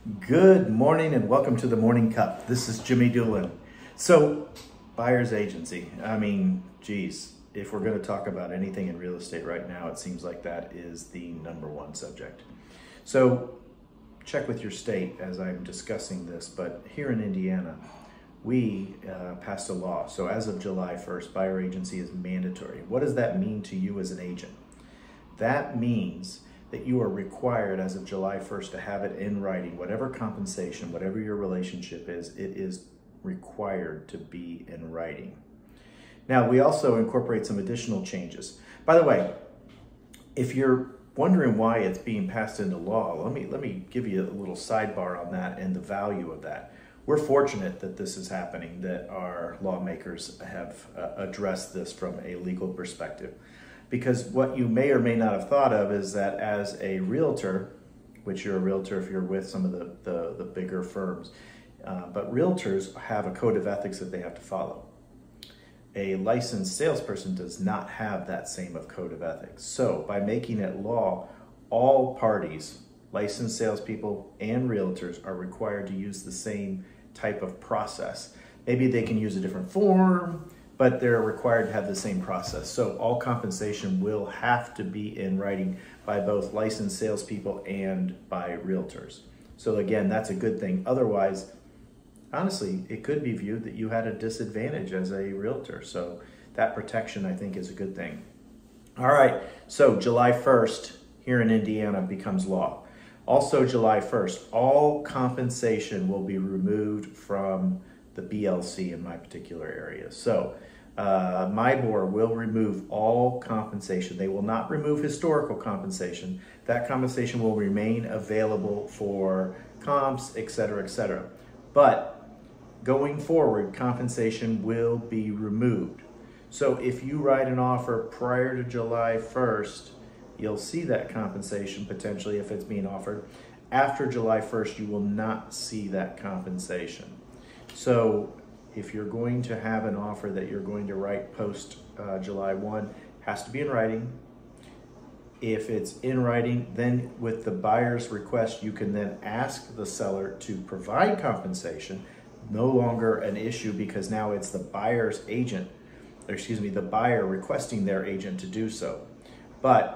Good morning and welcome to the Morning Cup. This is Jimmy Doolin. So, buyer's agency. I mean, geez, if we're going to talk about anything in real estate right now, it seems like that is the #1 subject. So, check with your state as I'm discussing this, but here in Indiana, we passed a law. So as of July 1st, buyer agency is mandatory. What does that mean to you as an agent? That means that you are required as of July 1st to have it in writing. Whatever compensation, whatever your relationship is, it is required to be in writing. Now, we also incorporate some additional changes. By the way, if you're wondering why it's being passed into law, let me give you a little sidebar on that and the value of that. We're fortunate that this is happening, that our lawmakers have addressed this from a legal perspective. Because what you may or may not have thought of is that as a realtor, which you're a realtor if you're with some of the bigger firms, but realtors have a code of ethics that they have to follow. A licensed salesperson does not have that same code of ethics. So by making it law, all parties, licensed salespeople and realtors, are required to use the same type of process. Maybe they can use a different form, but they're required to have the same process. So all compensation will have to be in writing by both licensed salespeople and by realtors. So again, that's a good thing. Otherwise, honestly, it could be viewed that you had a disadvantage as a realtor. So that protection, I think, is a good thing. All right, so July 1st here in Indiana becomes law. Also July 1st, all compensation will be removed from the BLC in my particular area. So MIBOR will remove all compensation. They will not remove historical compensation. That compensation will remain available for comps, et cetera, but going forward, compensation will be removed. So if you write an offer prior to July 1st, you'll see that compensation potentially if it's being offered. After July 1st, you will not see that compensation. So if you're going to have an offer that you're going to write post July 1, has to be in writing. If it's in writing, then with the buyer's request, you can then ask the seller to provide compensation. No longer an issue because now it's the buyer's agent, or excuse me, the buyer requesting their agent to do so. But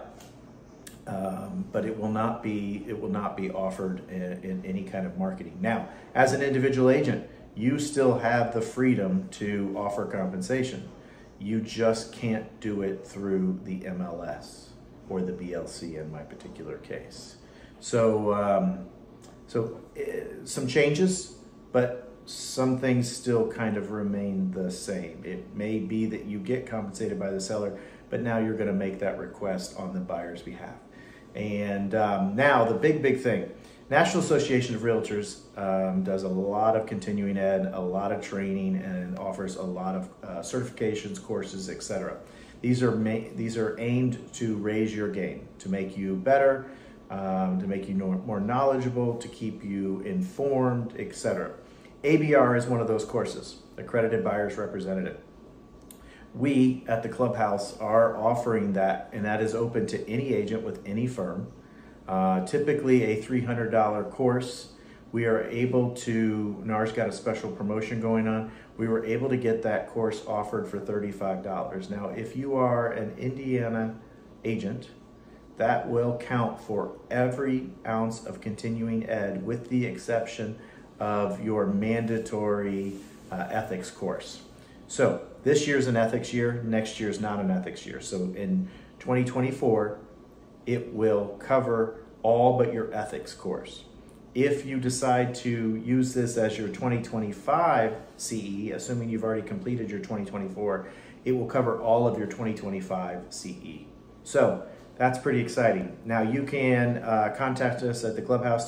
it will not be offered in any kind of marketing. Now, as an individual agent, you still have the freedom to offer compensation. You just can't do it through the MLS or the BLC in my particular case. So, some changes, but some things still kind of remain the same. It may be that you get compensated by the seller, but now you're going to make that request on the buyer's behalf. And now the big thing. National Association of Realtors does a lot of continuing ed, a lot of training, and offers a lot of certifications, courses, etc. These are aimed to raise your game, to make you better, to make you more knowledgeable, to keep you informed, etc. ABR is one of those courses, Accredited Buyer's Representative. We at the Clubhouse are offering that, and that is open to any agent with any firm. Typically a $300 course. We are able to, NAR's got a special promotion going on. We were able to get that course offered for $35. Now, if you are an Indiana agent, that will count for every ounce of continuing ed with the exception of your mandatory ethics course. So this year's an ethics year, next year's not an ethics year. So in 2024, it will cover all but your ethics course. If you decide to use this as your 2025 CE, assuming you've already completed your 2024, it will cover all of your 2025 CE. So that's pretty exciting. Now you can contact us at the Clubhouse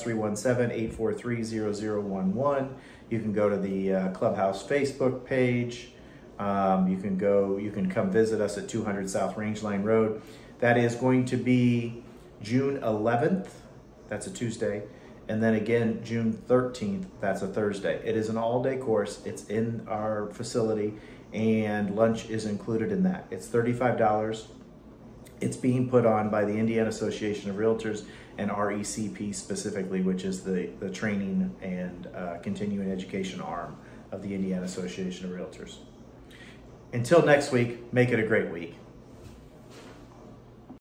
317-843-0011. You can go to the Clubhouse Facebook page. You can come visit us at 200 South Rangeline Road. That is going to be June 11th, that's a Tuesday, and then again June 13th, that's a Thursday. It is an all-day course. It's in our facility, and lunch is included in that. It's $35. It's being put on by the Indiana Association of Realtors and RECP specifically, which is the training and continuing education arm of the Indiana Association of Realtors. Until next week, make it a great week.